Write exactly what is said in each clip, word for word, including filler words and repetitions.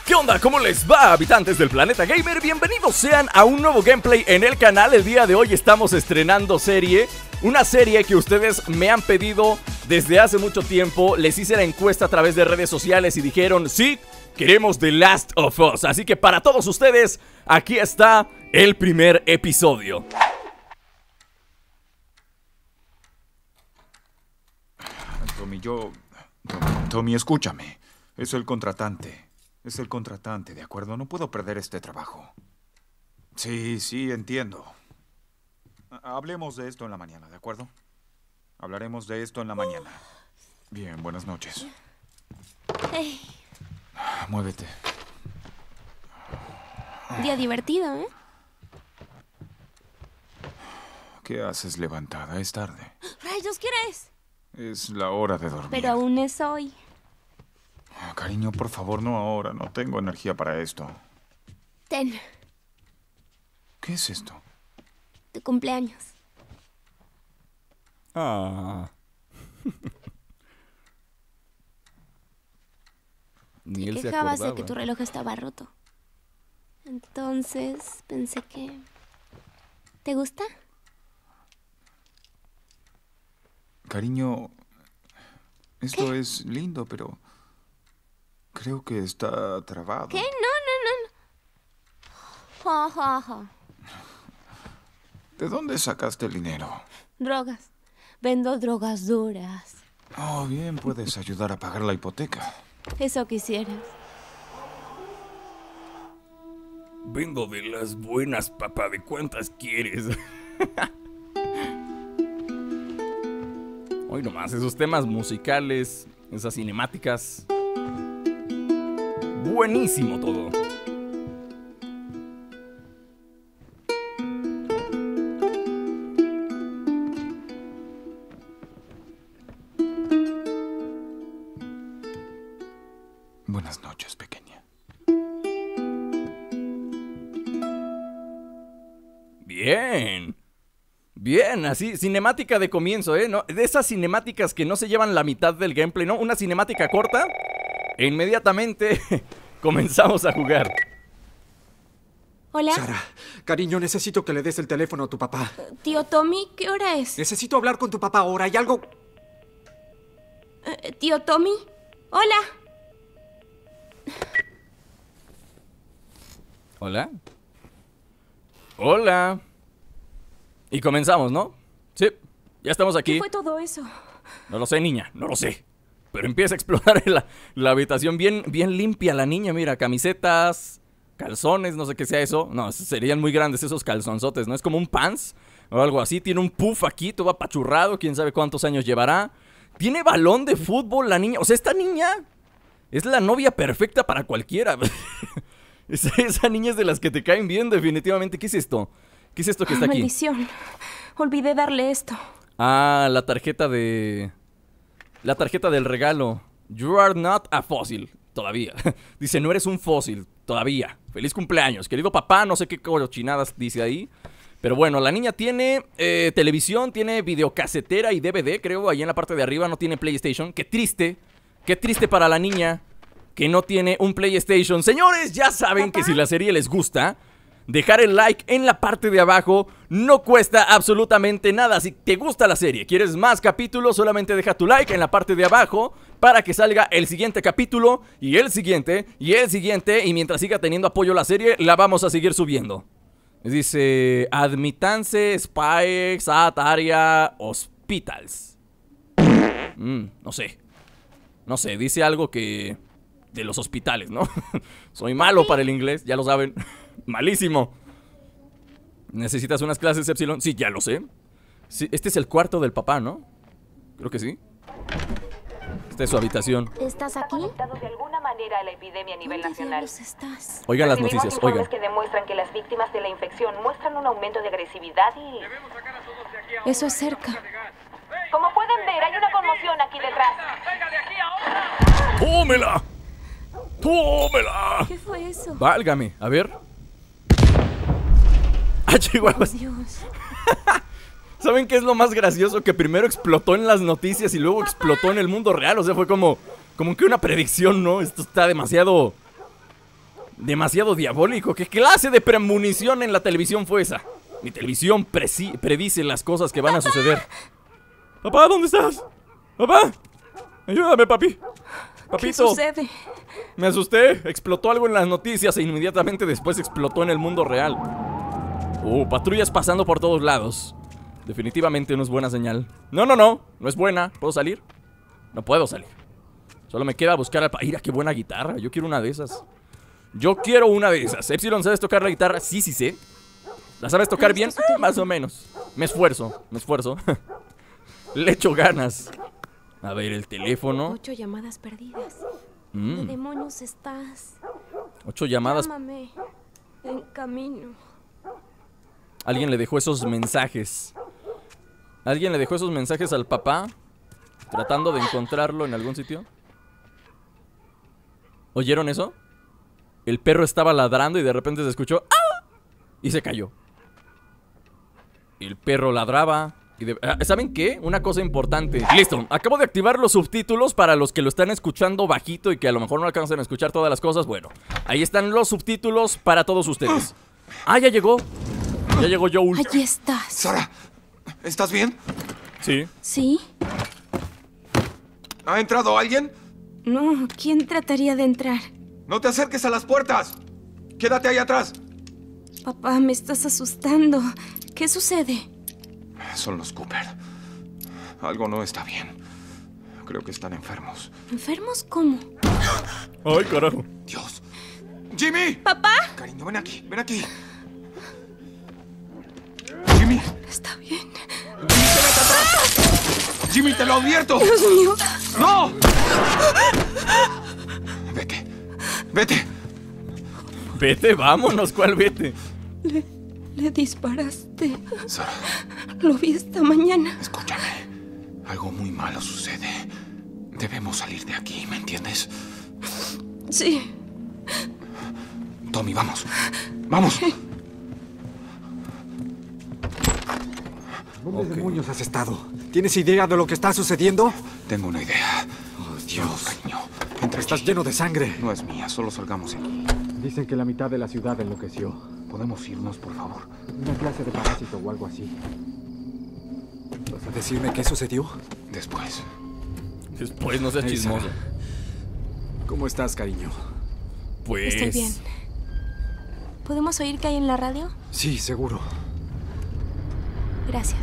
¿Qué onda? ¿Cómo les va, habitantes del planeta gamer? Bienvenidos sean a un nuevo gameplay en el canal. El día de hoy estamos estrenando serie, una serie que ustedes me han pedido desde hace mucho tiempo. Les hice la encuesta a través de redes sociales y dijeron, sí, queremos The Last of Us. Así que para todos ustedes, aquí está el primer episodio. Tommy, yo... Tommy, Tommy, escúchame. Es el contratante. Es el contratante, ¿de acuerdo? No puedo perder este trabajo. Sí, sí, entiendo. Hablemos de esto en la mañana, ¿de acuerdo? Hablaremos de esto en la mañana. Bien, buenas noches. Hey. Muévete. Día divertido, ¿eh? ¿Qué haces levantada? Es tarde. Rayos, ¿qué hora es? Es la hora de dormir. Pero aún es hoy. Oh, cariño, por favor, no ahora. No tengo energía para esto. Ten, ¿Qué es esto? tu cumpleaños. Ah. Ni él Te se quejabas de acordaba. que tu reloj estaba roto. Entonces pensé que... ¿Te gusta? Cariño, esto es lindo, pero creo que está trabado. ¿Qué? No, no, no. Ja, ja, ja. ¿De dónde sacaste el dinero? Drogas. Vendo drogas duras. Oh, bien, puedes ayudar a pagar la hipoteca. Eso quisieras. Vengo de las buenas, papá. ¿De cuántas quieres? Hoy nomás, esos temas musicales, esas cinemáticas. Buenísimo todo. Buenas noches, pequeña. Bien. Bien, así, cinemática de comienzo, ¿eh? ¿No? De esas cinemáticas que no se llevan la mitad del gameplay, ¿no? Una cinemática corta e inmediatamente comenzamos a jugar. Hola, Sara, cariño, necesito que le des el teléfono a tu papá. tío Tommy, ¿qué hora es? Necesito hablar con tu papá ahora. Hay algo... Eh, tío Tommy, hola. Hola. Hola. Y comenzamos, ¿no? Sí, ya estamos ¿Qué aquí. fue todo eso? No lo sé, niña, no lo sé. Pero empieza a explorar la, la habitación bien, bien limpia la niña. Mira, camisetas, calzones, no sé qué sea eso. No, serían muy grandes esos calzonzotes, ¿no? Es como un pants o algo así. Tiene un puff aquí, todo apachurrado. Quién sabe cuántos años llevará. Tiene balón de fútbol la niña. O sea, esta niña es la novia perfecta para cualquiera. esa, esa niña es de las que te caen bien, definitivamente. ¿Qué es esto? ¿Qué es esto que está aquí? Maldición. Olvidé darle esto. Ah, la tarjeta de... La tarjeta del regalo. You are not a fossil. Todavía. Dice, no eres un fósil. Todavía. Feliz cumpleaños. Querido papá, no sé qué cochinadas dice ahí. Pero bueno, la niña tiene eh, televisión, tiene videocasetera y D V D, creo, ahí en la parte de arriba. No tiene PlayStation. Qué triste. Qué triste para la niña que no tiene un PlayStation. Señores, ya saben ¿Papá? que si la serie les gusta, dejar el like en la parte de abajo no cuesta absolutamente nada. Si te gusta la serie, quieres más capítulos, solamente deja tu like en la parte de abajo para que salga el siguiente capítulo y el siguiente y el siguiente. Y mientras siga teniendo apoyo la serie, la vamos a seguir subiendo. Dice, admitanse, spikes, at area, hospitals. Mm, no sé. No sé, dice algo que... de los hospitales, ¿no? Soy malo para el inglés, ya lo saben. Malísimo. ¿Necesitas unas clases, Epsilon? Sí, ya lo sé. Sí, este es el cuarto del papá, ¿no? Creo que sí. Esta es su habitación. ¿Estás aquí? Conectado de alguna manera a la epidemia a nivel ¿Dónde nacional. diablos estás? Oigan las Recibimos noticias, informes oigan. que demuestran que las víctimas de la infección muestran un aumento de agresividad y... Eso es cerca. Como pueden ver, hay una conmoción aquí detrás. ¡Tómela! ¡Tómela! ¿Qué fue eso? Válgame, a ver. ¡Ah, chihuahuas! Dios. ¿Saben qué es lo más gracioso? Que primero explotó en las noticias y luego explotó en el mundo real. O sea, fue como, como que una predicción, ¿no? Esto está demasiado... Demasiado diabólico. ¿Qué clase de premonición en la televisión fue esa? Mi televisión predice las cosas que van a suceder. Papá, ¿dónde estás? Papá, ayúdame, papi. Papito. ¿Qué sucede? Me asusté. Explotó algo en las noticias e inmediatamente después explotó en el mundo real. Uh, patrullas pasando por todos lados. Definitivamente no es buena señal. No, no, no. No es buena. ¿Puedo salir? No puedo salir. Solo me queda buscar al... Mira, qué buena guitarra. Yo quiero una de esas. Yo quiero una de esas. Epsilon, ¿sabes tocar la guitarra? Sí, sí sé. ¿La sabes tocar bien? Eh, más o menos. Me esfuerzo, me esfuerzo. Le echo ganas. A ver, el teléfono. Ocho llamadas perdidas. Mm. ¿Qué demonios estás? Ocho llamadas. Llámame. En camino. Alguien le dejó esos mensajes. Alguien le dejó esos mensajes al papá, tratando de encontrarlo en algún sitio. ¿Oyeron eso? El perro estaba ladrando y de repente se escuchó ¡ah! Y se cayó. El perro ladraba y de... ¿Saben qué? Una cosa importante. Listo, acabo de activar los subtítulos para los que lo están escuchando bajito y que a lo mejor no alcanzan a escuchar todas las cosas. Bueno, ahí están los subtítulos para todos ustedes. Ah, ya llegó. Ya llegó Joel. Allí estás. Sara, ¿estás bien? Sí. ¿Sí? ¿Ha entrado alguien? No, ¿quién trataría de entrar? ¡No te acerques a las puertas! ¡Quédate ahí atrás! Papá, me estás asustando. ¿Qué sucede? Son los Cooper. Algo no está bien. Creo que están enfermos. ¿Enfermos cómo? Ay, carajo. Dios. ¡Jimmy! ¿Papá? Cariño, ven aquí, ven aquí. Jimmy. Está bien. Jimmy, quédate atrás. Jimmy, te lo advierto. Dios mío. ¡No! Vete. Vete. Vete, vámonos. ¿Cuál vete? Le, le disparaste. Sara. Lo vi esta mañana. Escúchame. Algo muy malo sucede. Debemos salir de aquí, ¿me entiendes? Sí. Tommy, vamos. ¡Vamos! ¿Dónde okay. demonios has estado? ¿Tienes idea de lo que está sucediendo? Tengo una idea. Oh, Dios. Cariño. Entra Estás aquí. lleno de sangre. No es mía, solo salgamos de aquí. Dicen que la mitad de la ciudad enloqueció. ¿Podemos irnos, por favor? Una clase de parásito o algo así. ¿Vas a decirme qué sucedió? Después. Después, no seas Hey, chismoso. Sara. ¿Cómo estás, cariño? Pues... Estoy bien. ¿Podemos oír qué hay en la radio? Sí, seguro. Gracias.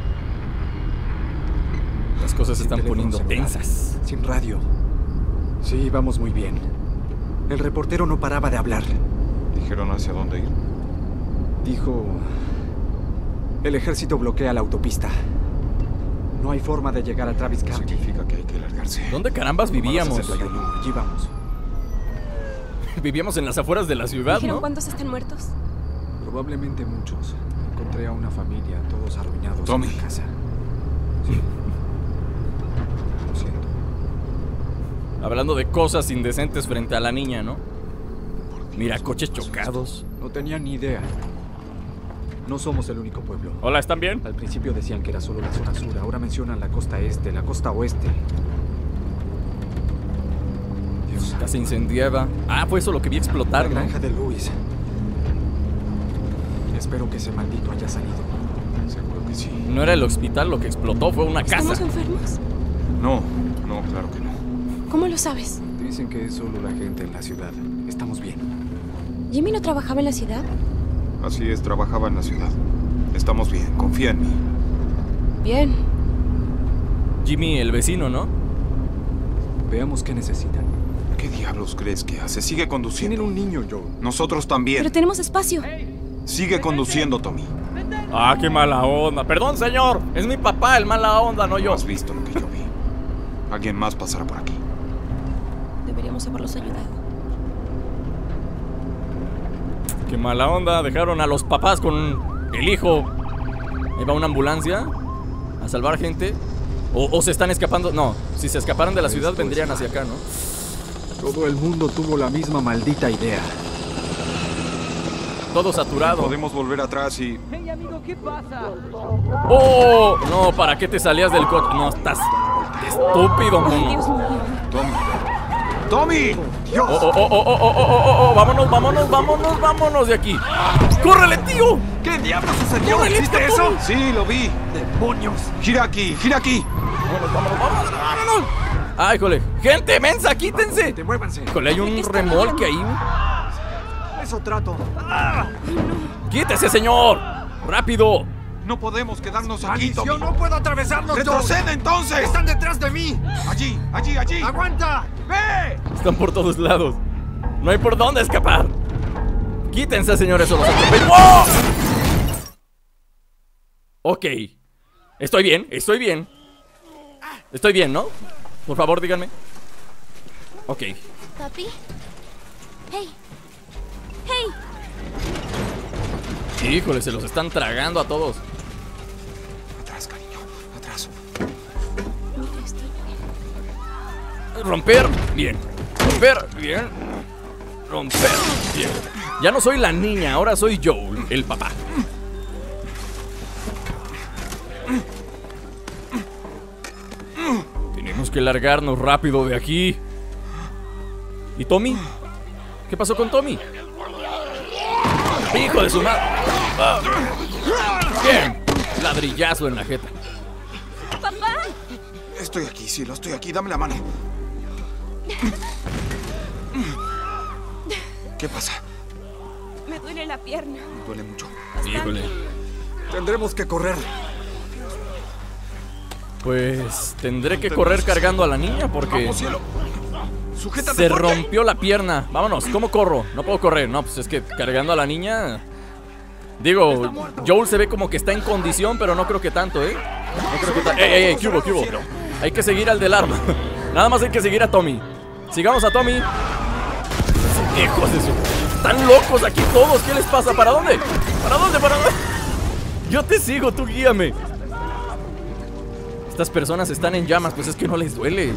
Las cosas se Sin están teléfono poniendo celular, tensas. Sin radio. Sí, vamos muy bien. El reportero no paraba de hablar. ¿Dijeron hacia dónde ir? Dijo... El ejército bloquea la autopista. No hay forma de llegar a Travis County. Significa que hay que largarse. ¿Dónde carambas vivíamos? Cariño, allí vamos. Vivíamos en las afueras de la ciudad, ¿Dijeron ¿no? cuántos están muertos? Probablemente muchos. Encontré a una familia, todos arruinados Tommy. en la casa. Sí. Lo siento. Hablando de cosas indecentes frente a la niña, ¿no? Mira, coches chocados. No tenía ni idea. No somos el único pueblo. Hola, ¿están bien? Al principio decían que era solo la zona sur, ahora mencionan la costa este, la costa oeste. Dios. Casi incendiaba. Ah, fue eso lo que vi explotar, La ¿no? granja de Luis. Espero que ese maldito haya salido. Seguro que sí. No era el hospital lo que explotó, fue una casa. ¿Estamos enfermos? No, no, claro que no. ¿Cómo lo sabes? Dicen que es solo la gente en la ciudad. Estamos bien. ¿Jimmy no trabajaba en la ciudad? Así es, trabajaba en la ciudad. Estamos bien, confía en mí. Bien. Jimmy, el vecino, ¿no? Veamos qué necesitan. ¿Qué diablos crees que hace? Sigue conduciendo. Tienen un niño, Joe. Nosotros también. Pero tenemos espacio. Sigue conduciendo, Tommy. Ah, qué mala onda. Perdón, señor. Es mi papá el mala onda, no No yo. has visto lo que yo vi. Alguien más pasará por aquí. Deberíamos haberlos ayudado. Qué mala onda. Dejaron a los papás con el hijo. Ahí va una ambulancia a salvar gente. O, o se están escapando. No, si se escaparan de la ciudad vendrían hacia acá, ¿no? Todo el mundo tuvo la misma maldita idea. Todo saturado. Podemos volver atrás y... Hey, amigo, ¿qué pasa? ¡Oh! No, ¿para qué te salías del coche? No, estás estúpido, Ay, mono. Dios mío. Tommy, ¡Tommy! Oh, oh, oh, oh, oh, oh, oh, oh, oh. Vámonos, vámonos, vámonos, vámonos de aquí. ¡Córrele, tío! ¿Qué diablos sucedió? ¡Córrele, ¿Viste tío! eso? Sí, lo vi. ¡Demonios! Gira aquí, gira aquí. Vámonos, vámonos, vámonos, vámonos. Ay, híjole. Gente, mensa, quítense. ¡Te muévanse! Híjole, hay un remolque ahí. Eso trato. ¡Quítese, señor! ¡Rápido! No podemos quedarnos aquí, Tommy. ¡Maldición! ¡No puedo atravesarlos! Joel! ¡Retrocede entonces! ¡Están detrás de mí! Allí, allí, allí. ¡Aguanta! ¡Ve! Están por todos lados. No hay por dónde escapar. Quítense, señores, o los atropello. ¡Oh! Ok. Estoy bien, estoy bien. Estoy bien, ¿no? Por favor, díganme. Ok. ¿Papi? ¡Hey! ¡Hey! Híjole, se los están tragando a todos. Atrás, cariño, atrás. Mira, estoy bien. Romper, bien. Romper, bien. Romper, bien. Ya no soy la niña, ahora soy Joel, el papá. Tenemos que largarnos rápido de aquí. ¿Y Tommy? ¿Qué pasó con Tommy? ¡Hijo de su madre! Ah. Bien. Ladrillazo en la jeta. ¡Papá! Estoy aquí, cielo, estoy aquí. Dame la mano. ¿Qué pasa? Me duele la pierna. Me duele mucho. Híjole. Tendremos que correr. Pues tendré que correr cargando a la niña porque Vamos, cielo. Sujétate se fuerte. rompió la pierna. Vámonos, ¿cómo corro? No puedo correr. No, pues es que cargando a la niña. Digo, Joel se ve como que está en condición, pero no creo que tanto, ¿eh? No creo que tanto. ¡Ey, ey, ey! ¿Qué hubo, qué hubo? Hay que seguir al del arma. Nada más hay que seguir a Tommy. Sigamos a Tommy. Hijos de su... Están locos aquí todos. ¿Qué les pasa? ¿Para dónde? ¿Para dónde? ¿Para dónde? Yo te sigo, tú guíame. Estas personas están en llamas, pues es que no les duele.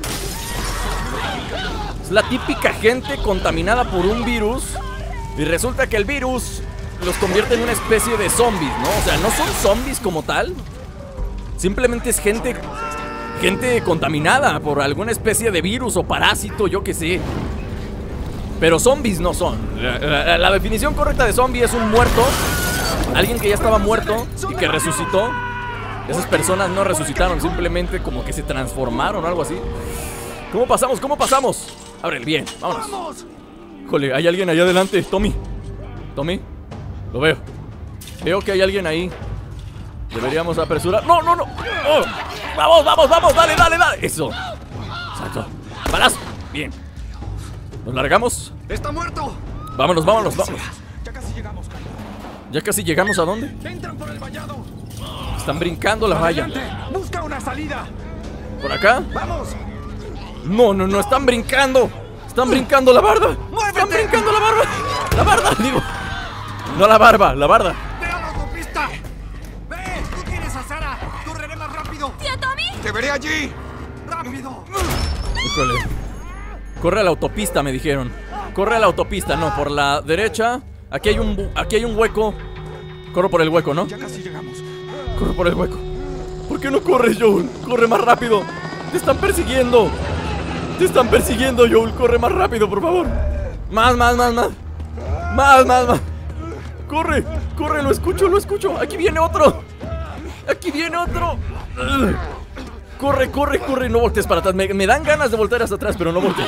Es la típica gente contaminada por un virus. Y resulta que el virus los convierte en una especie de zombies, ¿no? O sea, no son zombies como tal. Simplemente es gente Gente contaminada por alguna especie de virus o parásito, yo qué sé. Pero zombies no son. La, la, la definición correcta de zombie es un muerto. Alguien que ya estaba muerto y que resucitó. Esas personas no resucitaron, simplemente como que se transformaron o algo así. ¿Cómo pasamos? ¿Cómo pasamos? Ábrele, bien, vámonos. Jole, hay alguien allá adelante. Tommy. Tommy. Lo veo. Veo que hay alguien ahí. Deberíamos apresurar. ¡No, no, no! ¡Oh! ¡Vamos, vamos, vamos! ¡Dale, dale, dale! ¡Eso! Exacto. ¡Balazo! Bien. ¿Nos largamos? ¡Está muerto! Vámonos, vámonos, vámonos. Ya casi llegamos. ¿Ya casi llegamos a dónde? ¡Entran por el vallado! Están brincando la valla. ¡Adelante! ¡Busca una salida! ¿Por acá? ¡Vamos! No, no, no, están brincando. Están brincando la barda. Están brincando la barba. La barda, digo. No la barba, la barda. ¡Ve a la autopista! ¡Ve! ¡Tú tienes a Sara! ¡Correré más rápido! ¡Tío Tommy! ¡Te veré allí! ¡Rápido! Híjole. Corre a la autopista, me dijeron. Corre a la autopista, no, por la derecha. Aquí hay un, bu- aquí hay un hueco. Corro por el hueco, ¿no? Ya casi llegamos. Corro por el hueco. ¿Por qué no corres, Joel? Corre más rápido. Te están persiguiendo. Te están persiguiendo, Joel. Corre más rápido, por favor. Más, más, más, más. Más, más, más. Corre, corre, lo escucho, lo escucho. Aquí viene otro. Aquí viene otro. Ugh. Corre, corre, corre. No voltees para atrás. Me, me dan ganas de voltear hacia atrás, pero no voltees.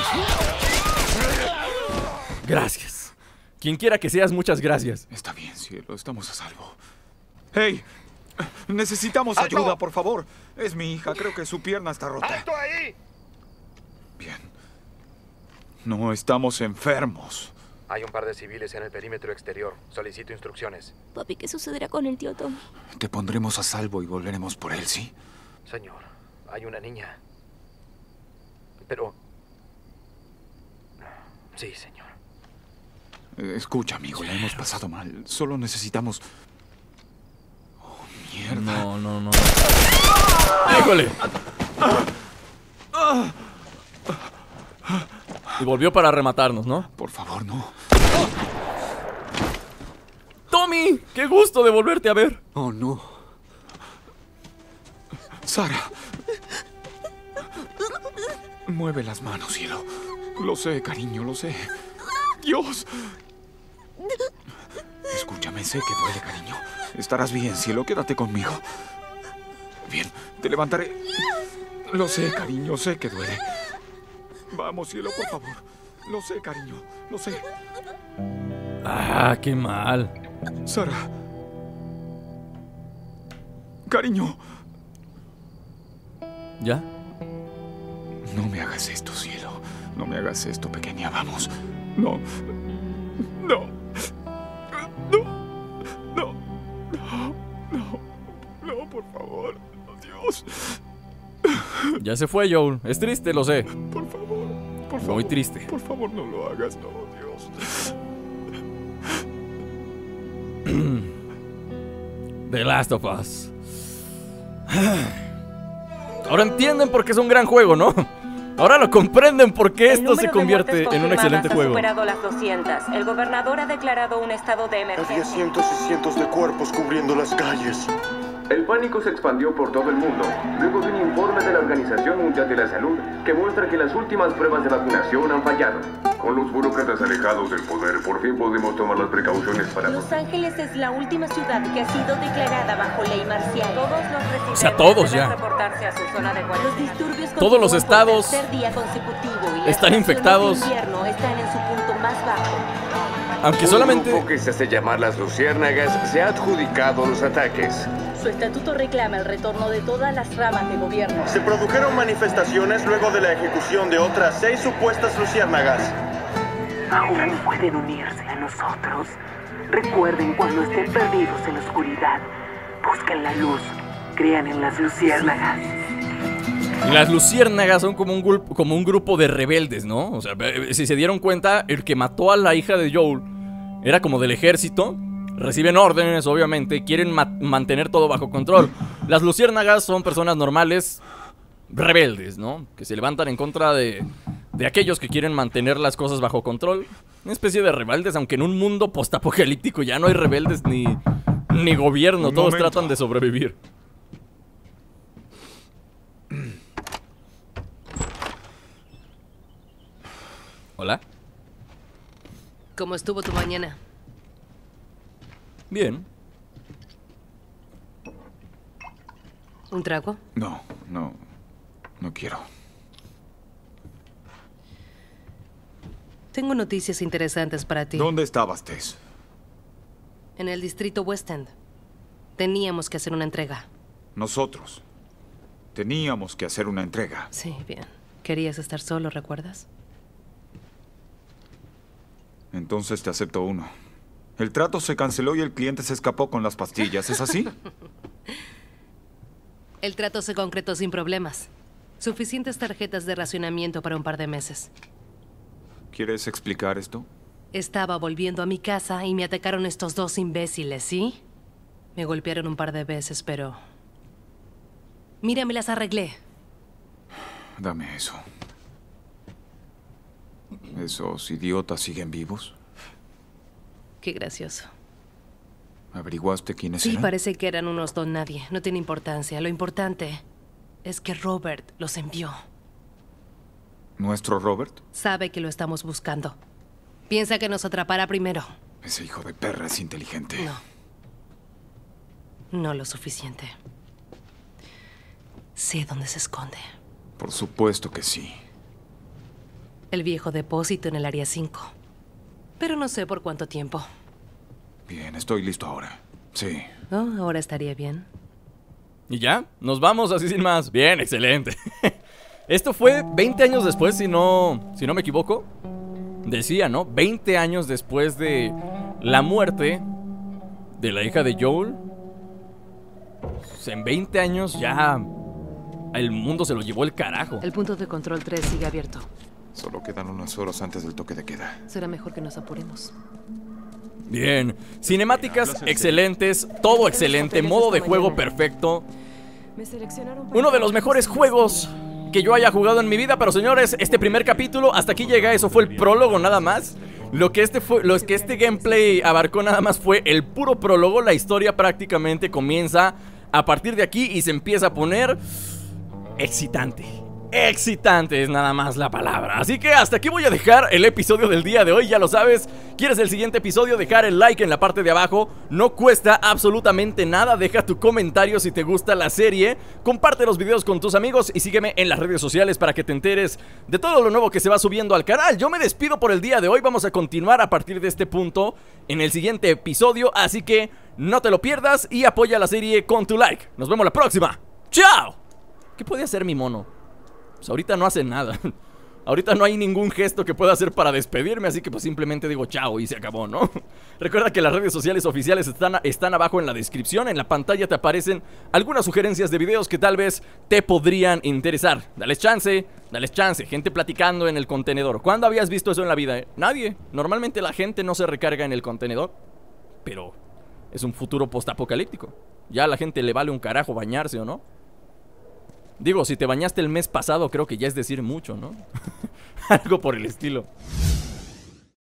Gracias. Quien quiera que seas, muchas gracias. Está bien, cielo, estamos a salvo. ¡Hey! Necesitamos ¡Alto! ayuda, por favor. Es mi hija, creo que su pierna está rota. ¡Alto ahí! Bien. No estamos enfermos. Hay un par de civiles en el perímetro exterior. Solicito instrucciones. Papi, ¿qué sucederá con el tío Tommy? Te pondremos a salvo y volveremos por él, ¿sí? Señor, hay una niña. Pero... Sí, señor. Eh, Escucha, amigo, la hemos pasado mal. Solo necesitamos... Oh, mierda. No, no, no. ¡Híjole! Y volvió para rematarnos, ¿no? Por favor, no. ¡Tommy! ¡Qué gusto de volverte a ver! Oh, no. Sara. Mueve las manos, cielo. Lo sé, cariño, lo sé. Dios. Escúchame, sé que duele, cariño. Estarás bien, cielo, quédate conmigo. Bien, te levantaré. Lo sé, cariño, sé que duele. Vamos, cielo, por favor. Lo sé, cariño, lo sé. Ah, qué mal. Sara. Cariño. ¿Ya? No me hagas esto, cielo. No me hagas esto, pequeña. Vamos. No. No. No. No. No. No. No, por favor. Dios. Ya se fue, Joel. Es triste, lo sé. Por favor. Por favor. Muy triste. Por favor, no lo hagas. No, Dios. The Last of Us. Ahora entienden por qué es un gran juego, ¿no? Ahora lo comprenden por qué esto se convierte en un excelente juego. Ha superado las doscientas. El gobernador ha declarado un estado de emergencia. Había cientos y cientos de cuerpos cubriendo las calles. El pánico se expandió por todo el mundo, luego de un informe de la Organización Mundial de la Salud que muestra que las últimas pruebas de vacunación han fallado. Con los burócratas alejados del poder, por fin podemos tomar las precauciones para... Los Ángeles es la última ciudad que ha sido declarada bajo ley marcial. Todos los residentes O sea, todos ya. deben reportarse a su zona de guardia. Los disturbios Todos los continúan por estados tercer día consecutivo y las están infectados. estaciones de invierno están en su punto más bajo. Aunque Un solamente... grupo que se hace llamar las Luciérnagas se ha adjudicado los ataques. Su estatuto reclama el retorno de todas las ramas de gobierno. Se produjeron manifestaciones luego de la ejecución de otras seis supuestas luciérnagas. Aún pueden unirse a nosotros. Recuerden cuando estén perdidos en la oscuridad. Busquen la luz. Crean en las luciérnagas. Las luciérnagas son como un, grupo, como un grupo de rebeldes, ¿no? O sea, si se dieron cuenta, el que mató a la hija de Joel era como del ejército. Reciben órdenes, obviamente, quieren ma mantener todo bajo control. Las luciérnagas son personas normales, rebeldes, ¿no? Que se levantan en contra de, de aquellos que quieren mantener las cosas bajo control. Una especie de rebeldes, aunque en un mundo postapocalíptico ya no hay rebeldes ni, ni gobierno. Un todos momento. tratan de sobrevivir. Hola. ¿Cómo estuvo tu mañana? Bien. ¿Un trago? No, no. No quiero. Tengo noticias interesantes para ti. ¿Dónde estabas, Tess? En el distrito West End. Teníamos que hacer una entrega. Nosotros. Teníamos que hacer una entrega. Sí, bien. Querías estar solo, ¿recuerdas? Entonces te acepto uno. El trato se canceló y el cliente se escapó con las pastillas, ¿es así? El trato se concretó sin problemas. Suficientes tarjetas de racionamiento para un par de meses. ¿Quieres explicar esto? Estaba volviendo a mi casa y me atacaron estos dos imbéciles, ¿sí? Me golpearon un par de veces, pero... Mira, me las arreglé. Dame eso. ¿Esos idiotas siguen vivos? Qué gracioso. ¿Averiguaste quiénes Sí, eran? parece que eran unos don nadie. No tiene importancia. Lo importante es que Robert los envió. ¿Nuestro Robert? Sabe que lo estamos buscando. Piensa que nos atrapará primero. Ese hijo de perra es inteligente. No. No lo suficiente. Sé dónde se esconde. Por supuesto que sí. El viejo depósito en el área cinco. Pero no sé por cuánto tiempo. Bien, estoy listo ahora. Sí. Oh, ahora estaría bien. ¿Y ya? Nos vamos así sin más. Bien, excelente. Esto fue veinte años después, si no, si no me equivoco. Decía, ¿no? veinte años después de la muerte de la hija de Joel. Pues en veinte años ya el mundo se lo llevó el carajo. El punto de control tres sigue abierto. Solo quedan unas horas antes del toque de queda. Será mejor que nos apuremos. Bien, cinemáticas excelentes, todo excelente, modo de juego perfecto. Uno de los mejores juegos que yo haya jugado en mi vida. Pero señores, este primer capítulo hasta aquí llega. Eso fue el prólogo nada más. Lo que este fue, lo que este gameplay abarcó nada más fue el puro prólogo. La historia prácticamente comienza a partir de aquí y se empieza a poner excitante. excitante es nada más la palabra. Así que hasta aquí voy a dejar el episodio del día de hoy, ya lo sabes. ¿Quieres el siguiente episodio? Dejar el like en la parte de abajo. No cuesta absolutamente nada. Deja tu comentario si te gusta la serie. Comparte los videos con tus amigos y sígueme en las redes sociales para que te enteres de todo lo nuevo que se va subiendo al canal. Yo me despido por el día de hoy. Vamos a continuar a partir de este punto en el siguiente episodio, así que no te lo pierdas y apoya la serie con tu like. Nos vemos la próxima. ¡Chao! ¿Qué puede hacer mi mono? Pues ahorita no hace nada. Ahorita no hay ningún gesto que pueda hacer para despedirme, así que pues simplemente digo chao y se acabó, ¿no? Recuerda que las redes sociales oficiales están, están abajo en la descripción. En la pantalla te aparecen algunas sugerencias de videos que tal vez te podrían interesar. Dales chance, dales chance. Gente platicando en el contenedor. ¿Cuándo habías visto eso en la vida? Eh? Nadie. Normalmente la gente no se recarga en el contenedor. Pero es un futuro postapocalíptico. Ya a la gente le vale un carajo bañarse o no. Digo, si te bañaste el mes pasado, creo que ya es decir mucho, ¿no? Algo por el estilo.